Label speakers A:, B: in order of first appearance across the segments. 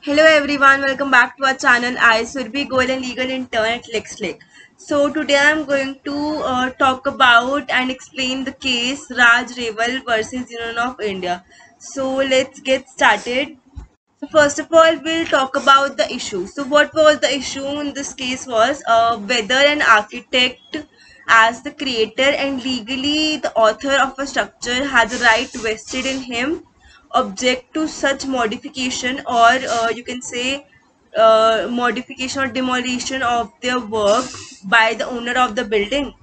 A: Hello everyone, welcome back to our channel. I Surbi Goel and Legal Intern at LexLeg. So today I'm going to talk about and explain the case Raj Reval versus Union of India. So let's get started. So first of all, we'll talk about the issue. So what was the issue in this case was whether an architect as the creator and legally the author of a structure has a right vested in him object to such modification or you can say modification or demolition of their work by the owner of the building.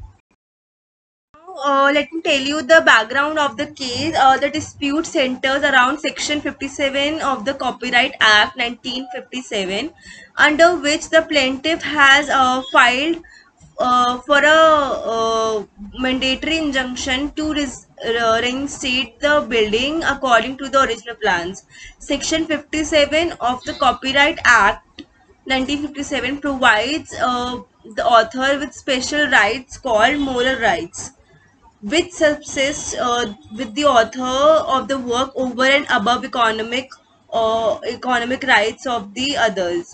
A: Let me tell you the background of the case. The dispute centers around Section 57 of the Copyright Act 1957, under which the plaintiff has filed for a mandatory injunction to reinstate the building according to the original plans. Section 57 of the Copyright Act 1957 provides the author with special rights called moral rights, which subsists with the author of the work over and above economic rights of the others.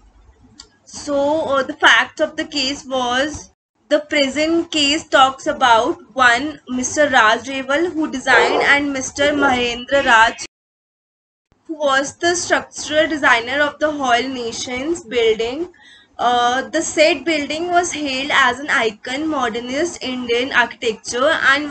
A: So the fact of the case was the present case talks about one Mr. Raj Reval who designed and Mr. Mahendra Raj who was the structural designer of the Hall Nations building. The said building was hailed as an icon modernist Indian architecture and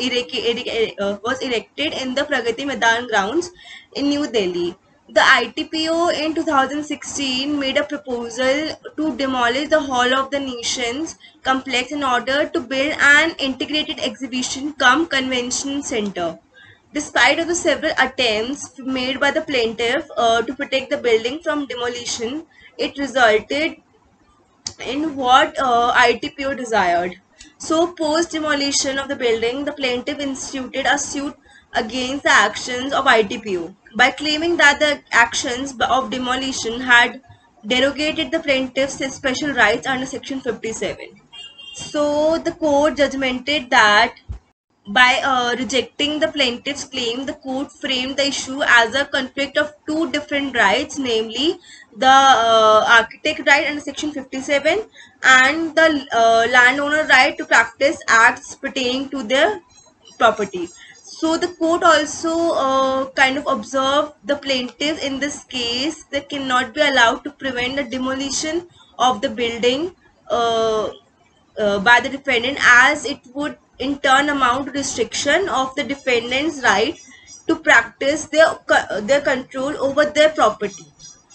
A: was erected in the Pragati Maidan grounds in New Delhi. The ITPO in 2016 made a proposal to demolish the Hall of the Nations complex in order to build an integrated exhibition cum convention center. Despite of the several attempts made by the plaintiff to protect the building from demolition, it resulted in what ITPO desired. So, post demolition of the building, the plaintiff instituted a suit against the actions of ITPO by claiming that the actions of demolition had derogated the plaintiff's special rights under Section 57. So, the court judgmented that by rejecting the plaintiff's claim, the court framed the issue as a conflict of two different rights, namely the architect right under Section 57 and the landowner right to practice acts pertaining to their property. So the court also kind of observed the plaintiff in this case they cannot be allowed to prevent the demolition of the building uh, by the defendant, as it would in turn amount to restriction of the defendant's right to practice their control over their property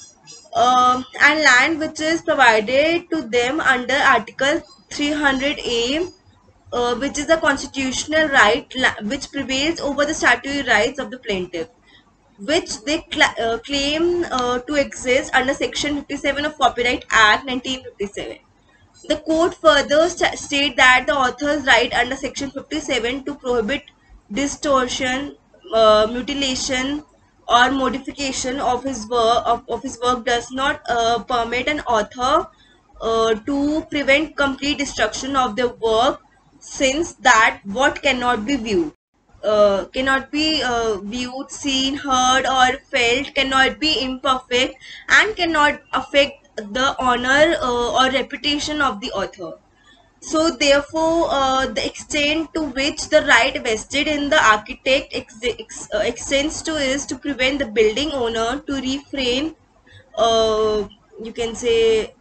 A: and land which is provided to them under Article 300A, which is a constitutional right which prevails over the statutory rights of the plaintiff, which they claim to exist under Section 57 of Copyright Act 1957. The court further state that the author's right under Section 57 to prohibit distortion, mutilation, or modification of his work does not permit an author to prevent complete destruction of their work, since that what cannot be viewed viewed, seen, heard, or felt, cannot be imperfect, and cannot affect the honor or reputation of the author. So, therefore, the extent to which the right vested in the architect extends to is to prevent the building owner to refrain, you can say,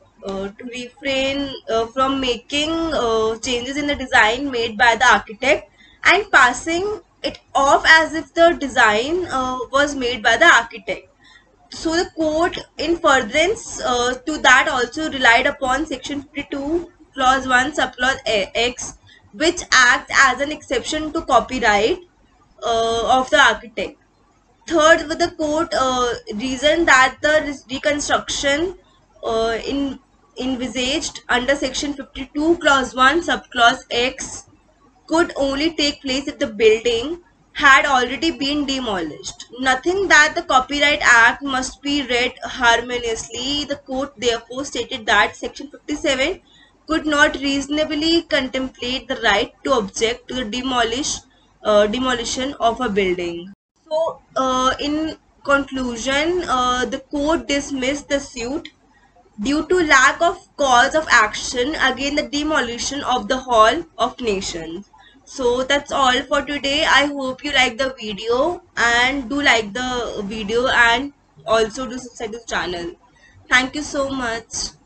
A: from making changes in the design made by the architect and passing it off as if the design was made by the architect. So the court, in furtherance to that, also relied upon Section 52, Clause 1, Subclause X, which acts as an exception to copyright of the architect. Third, with the court reasoned that the reconstruction envisaged under Section 52, Clause 1, Subclause X could only take place if the building had already been demolished. Nothing that the Copyright Act must be read harmoniously. The court therefore stated that Section 57 could not reasonably contemplate the right to object to the demolition of a building. So, in conclusion, the court dismissed the suit due to lack of cause of action against the demolition of the Hall of Nations. So that's all for today. I hope you like the video, and do like the video and also do subscribe to the channel. Thank you so much.